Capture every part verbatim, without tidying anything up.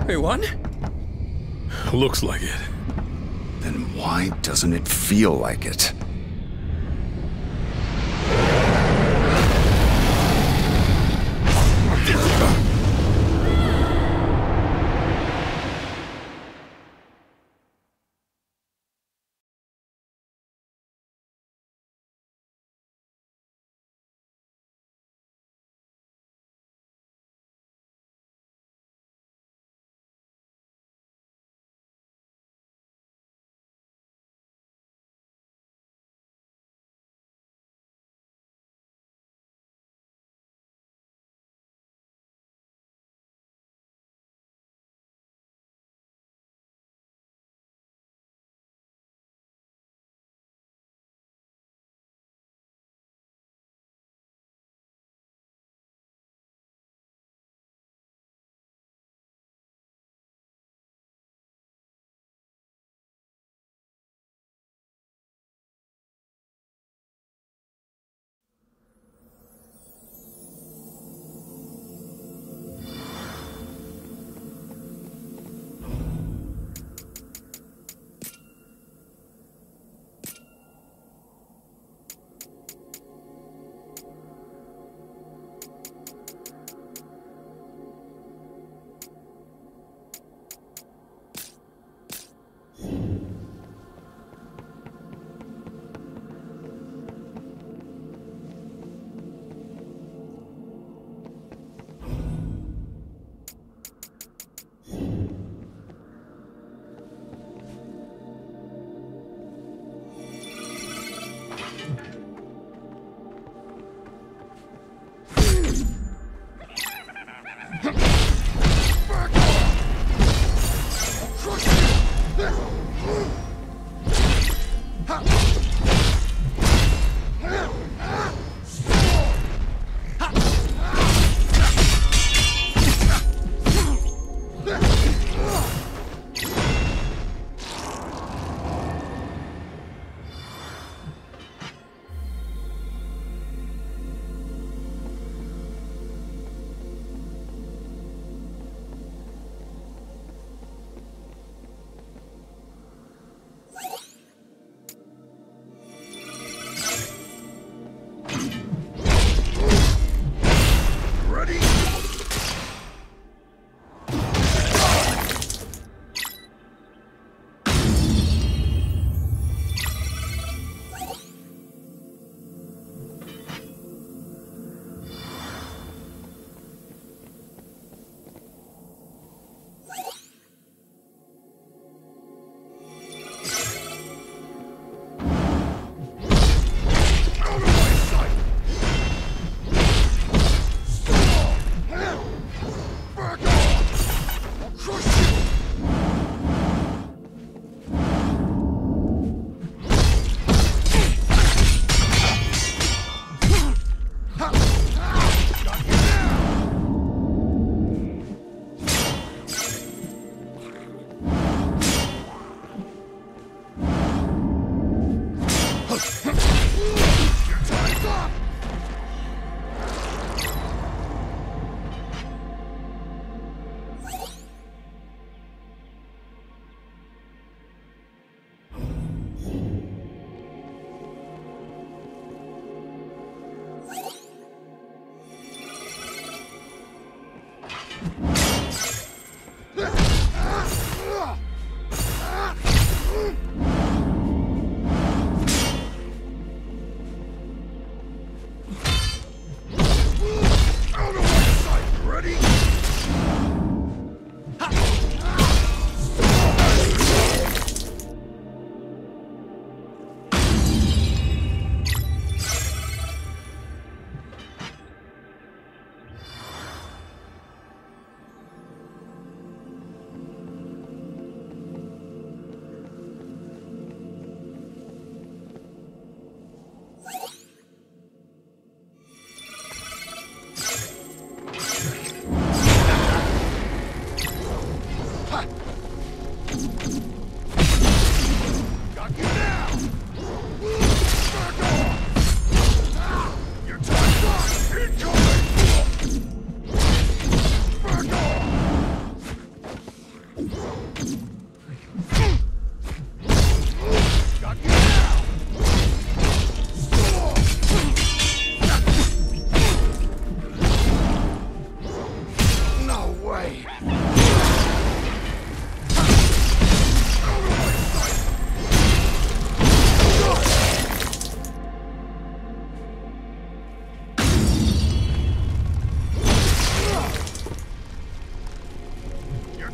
Wait, what? Looks like it. Then why doesn't it feel like it?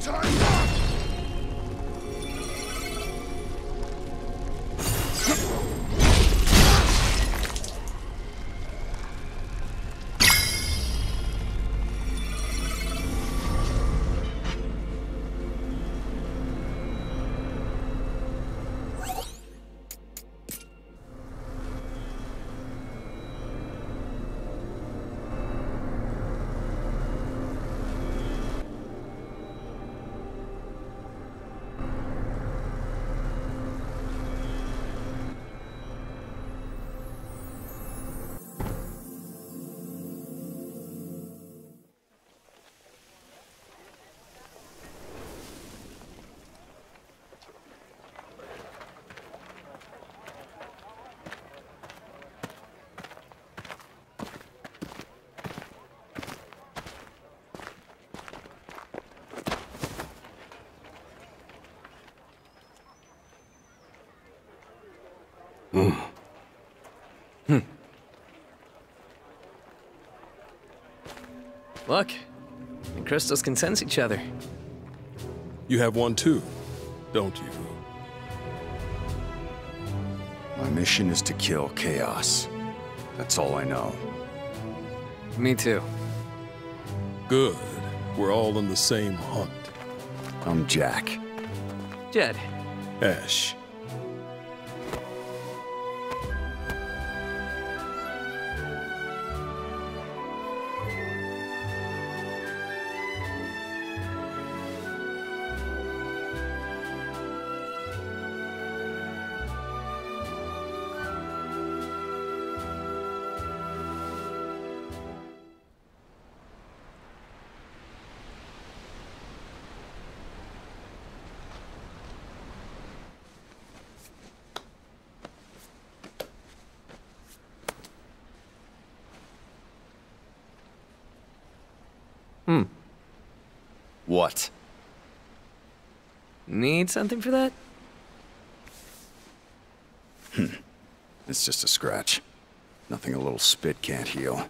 Time's up! Mm. Hmm. Look, the crystals can sense each other. You have one too, don't you? My mission is to kill Chaos. That's all I know. Me too. Good. We're all in the same hunt. I'm Jack. Jed. Ash. Hmm. What? Need something for that? Hmm. It's just a scratch. Nothing a little spit can't heal.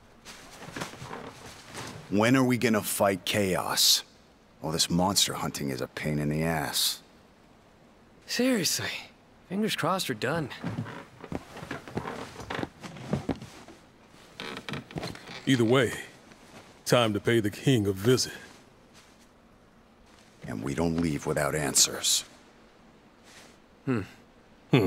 When are we gonna fight Chaos? All this monster hunting is a pain in the ass. Seriously. Fingers crossed we're done. Either way, time to pay the king a visit. And we don't leave without answers. Hmm. Hmm.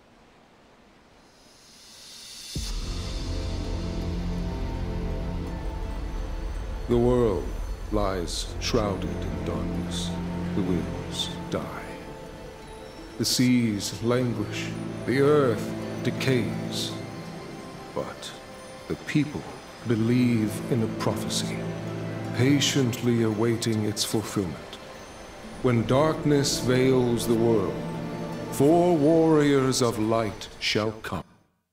The world lies shrouded in darkness. The winds die. The seas languish. The earth decays. But the people believe in a prophecy, patiently awaiting its fulfillment. When darkness veils the world, four warriors of light shall come.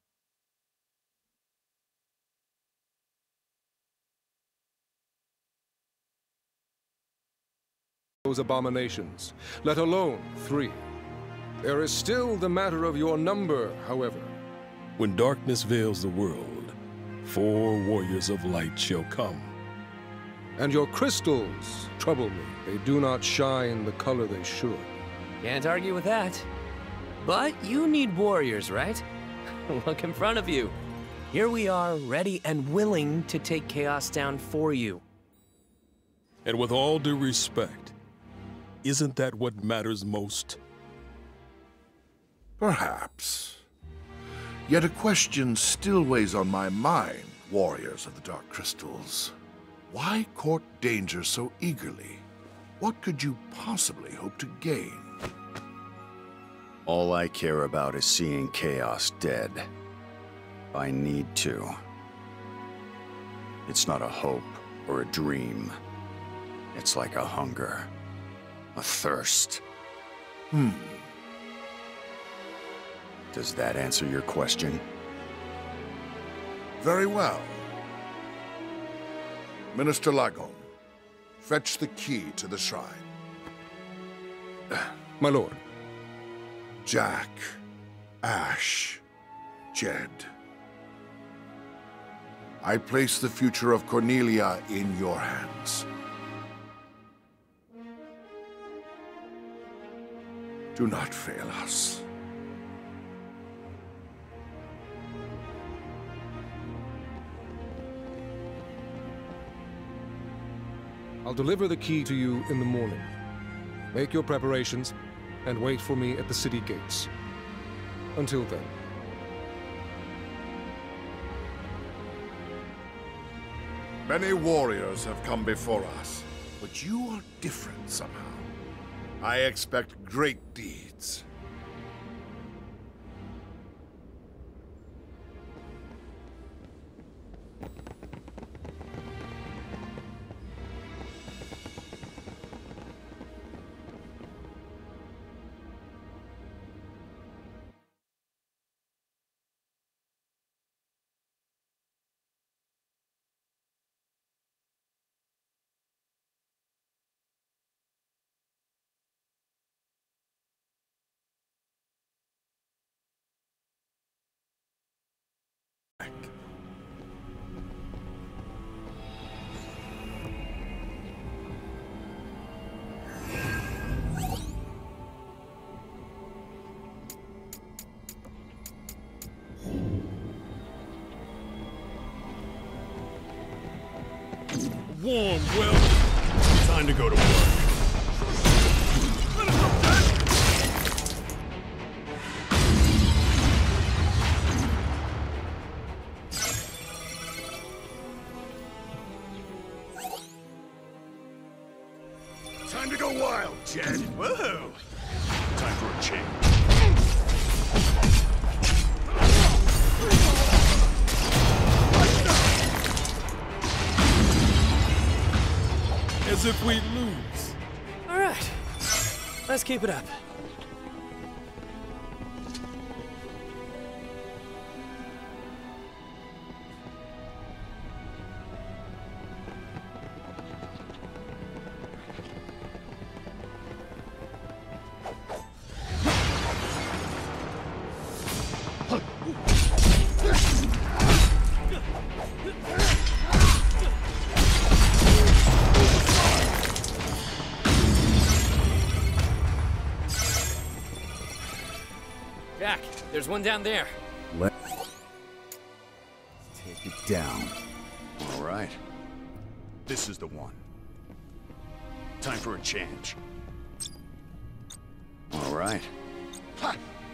Those abominations, let alone three. There is still the matter of your number, however. When darkness veils the world, four warriors of light shall come. And your crystals trouble me. They do not shine the color they should. Can't argue with that. But you need warriors, right? Look in front of you. Here we are, ready and willing to take Chaos down for you. And with all due respect, isn't that what matters most? Perhaps. Yet a question still weighs on my mind, warriors of the Dark Crystals. Why court danger so eagerly? What could you possibly hope to gain? All I care about is seeing Chaos dead. I need to. It's not a hope or a dream. It's like a hunger. A thirst. Hmm. Does that answer your question? Very well. Minister Lagom, fetch the key to the shrine. My lord. Jack, Ash, Jed. I place the future of Cornelia in your hands. Do not fail us. I'll deliver the key to you in the morning. Make your preparations, and wait for me at the city gates. Until then. Many warriors have come before us, but you are different somehow. I expect great deeds. Warm welcome. Time to go to work. Time to go wild, Jed. Whoa! Time for a change. As if we lose. All right, let's keep it up. Jack, there's one down there. Let's take it down. All right. This is the one. Time for a change. All right. Ha!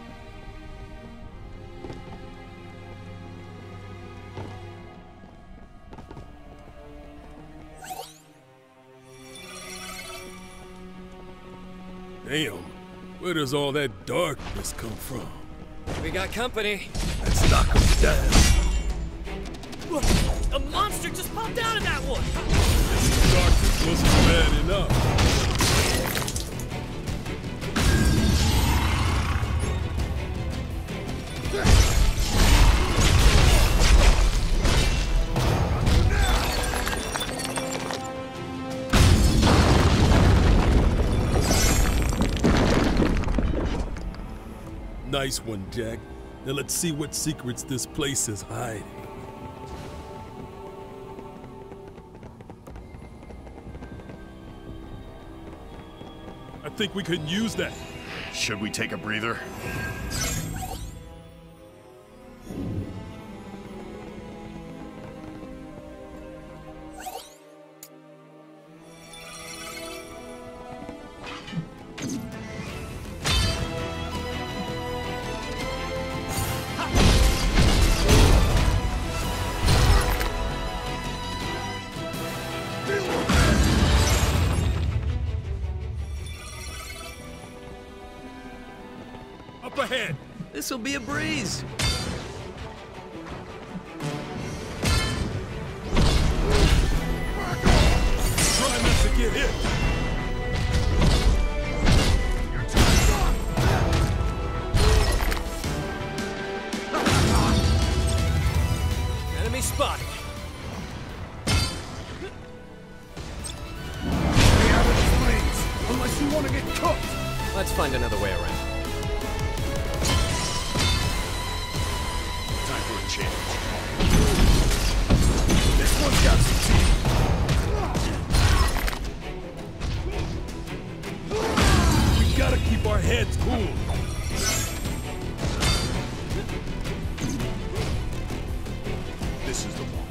Damn, where does all that darkness come from? We got company. Let's knock them down. Look, a monster just popped out of that one. This darkness wasn't bad enough. Nice one, Jack. Now let's see what secrets this place is hiding. I think we could use that. Should we take a breather? Up ahead! This'll be a breeze. Try not to get hit! Enemy spotted. Unless you want to get cooked! Let's find another way around. Time for a change. This one's got some teeth. We gotta keep our heads head's cool. This is the one.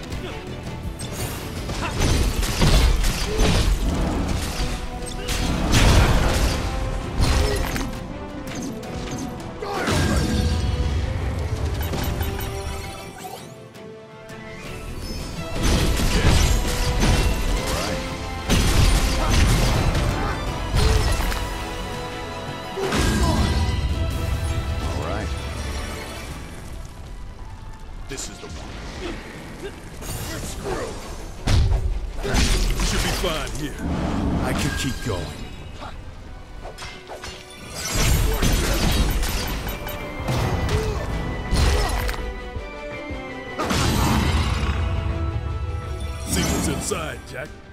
This is the one. Let's screw. Should be fine here. I could keep going. See what's inside, Jack.